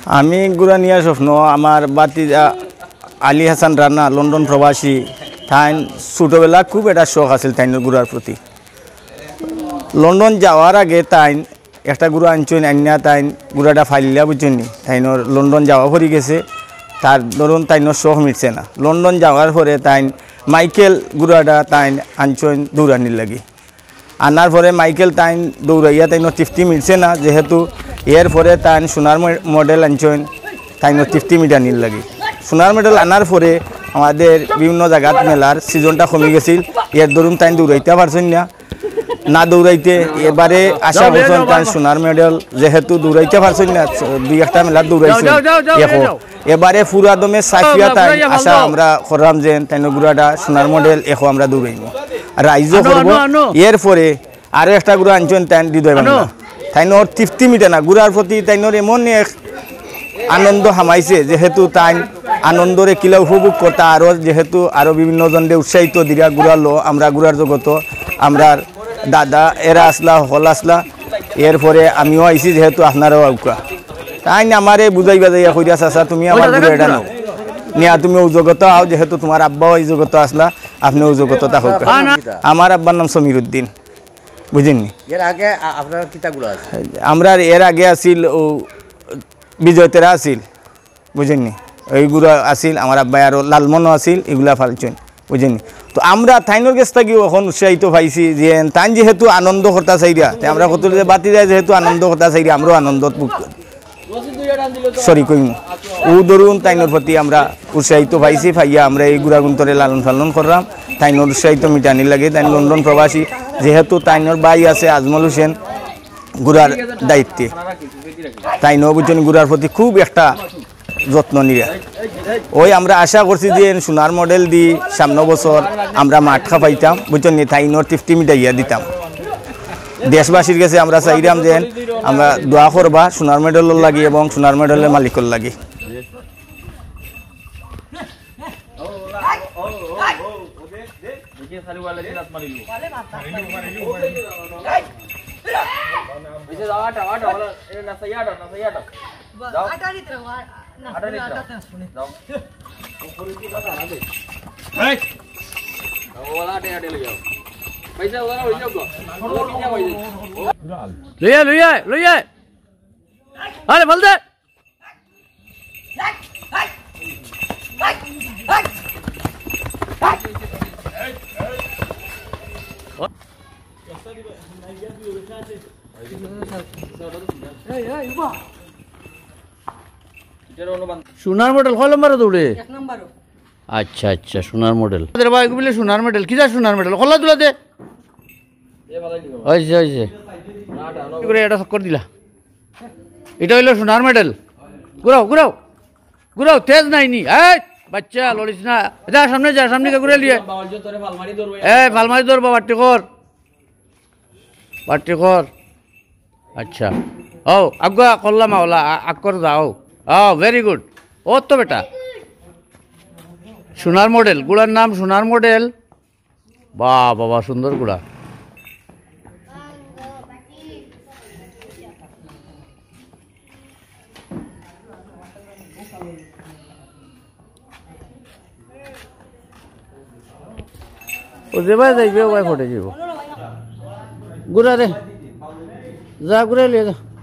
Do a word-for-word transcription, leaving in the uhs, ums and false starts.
আমি গুড়া নিয়ে স্বপ্ন আমার বাতিজা আলী হাসান রানা লন্ডন প্রবাসী তাইন ছোটোবেলা খুব একটা শখ আছিল তাইনের গুড়ার প্রতি। লন্ডন যাওয়ার আগে তাইন একটা গুড়া আনছেন আন্যা তাইন গুড়াটা ফাইলিয়া বুঝছেননি তাইনর লন্ডন যাওয়া পড়ে গেছে। তার ধরুন তাইনর শখ মিটছে না। লন্ডন যাওয়ার পরে তাইন মাইকেল গুড়াটা তাইন আনছেন দৌড়ানির লাগি। আনার পরে মাইকেল তাইন দৌড়াইয়া তাইনর তৃপ্তি মিটছে না, যেহেতু এর পরে তাইন সোনার মডেল আনছেন তাইনর তৃপ্তি মিটানির লাগি। সোনার মডেল আনার পরে আমাদের বিভিন্ন জায়গাত মেলার সিজনটা কমে গেছিল, এর ধরুন তাইন দৌড়াইতে পারছেন না না দৌড়াইতে এবারে আশা করছেন তাই সোনার মেডেল যেহেতু দৌড়াইতে পারছেন না দুই একটা মেলার দৌড়াইছেন এখন এবারে পুরা দমে সাফিয়া তাই আশা আমরা করলাম যে তাই গুড়াটা সোনার মডেল এখন আমরা দৌড়াইব রাইজও করবো। এর পরে আরও একটা গুড়া আনছেন তাই হৃদয় বাংলা তাই ওর তৃপ্তি মিটে না গুড়ার প্রতি তাই এমন এক আনন্দ হামাইছে, যেহেতু তাই আনন্দরে কিলা উপভোগ করতে আরও যেহেতু আরও বিভিন্ন জনরে উৎসাহিত দিরা গুড়া লো আমরা গুড়ার জগত আমরা দাদা এরা আসলা হল আসলা এরপরে আমিও আইসি যেহেতু আপনারাও আউকা তাই আমারে বুঝাই বাজাইয়া কইরা চাচা তুমি আমার গুড়া এটা নাও নিয়া তুমি ও জগত আও, যেহেতু তোমার আব্বাও এই জগত আসলা আপনি ও জগত থাকুক। আমার আব্বার নাম সমীর উদ্দিন বুঝেননি। এর আগে আপনার কিতাগুলো আছে আমরা এর আগে আসিল ও বিজয় তেরা আসিল বুঝেননি, এইগুলো আসিল আমার আব্বাই আরও লালমনও আসিল এগুলা ফালছেন বুঝেননি। তো আমরা তাইনোর কাছ থেকেও এখন উৎসাহিত পাইছি যে তাই যেহেতু আনন্দ করতে চাইরা আমরা কত বাতি যায় যেহেতু আনন্দ করতে চাইরা আমরাও আনন্দ সরি কইম ও ধরুন তাইনোর প্রতি আমরা উৎসাহিত পাইছি পাইয়া আমরা এই গুড়াগুন্তরে লালন পালন করলাম তাইনোর উৎসাহিত মিটানি লাগে। তাই লন্ডন প্রবাসী যেহেতু তাইনোর ভাই আছে আজমল হোসেন গুড়ার দায়িত্বে তাইনো বুঝছেন গুড়ার প্রতি খুব একটা যত্ন নিয়ে ওই আমরা আশা করছি যে সোনার মডেল দি সামনে বছর আমরা মাঠ খা পাইতাম বুঝছেন তাইনোর তৃপ্তি মিটাইয়া দিতাম। দেশবাসীর কাছে আমরা চাইলাম যে আমরা দোয়া করবা সোনার মেডেলের লাগি এবং সোনার মেডেলের মালিকের লাগি। লইয়া লইয়া লইয়া আরে বল দে সোনার মডেল কয় নম্বরে দৌড়ে আচ্ছা আচ্ছা সোনার মডেল ভাই বলে সোনার মডেল কি যা সোনার মডেল খোলা তুলা দে হয়েছে হয়েছে করে এটা চক্কর দিলা এটা হইলো সোনার মেডেল। ঘুরাও ঘুরাও ঘুরাও তেজ নাই নি এই বাচ্চা লড়িস না যা সামনে যা সামনে ঘুরে লিয়ে এ ফালমারি ধরবা বাট্টি কর বাট্টি কর আচ্ছা ও আগুয়া করলাম ওলা আগ করে দাও ও ভেরি গুড ও তো বেটা সোনার মডেল গুড়ার নাম সোনার মডেল। বা বাবা সুন্দর গুড়া ও যেভাবে যাইবে ওভাবে ফটে যাব গুড়া রে যা ঘুরে লিয়ে যা।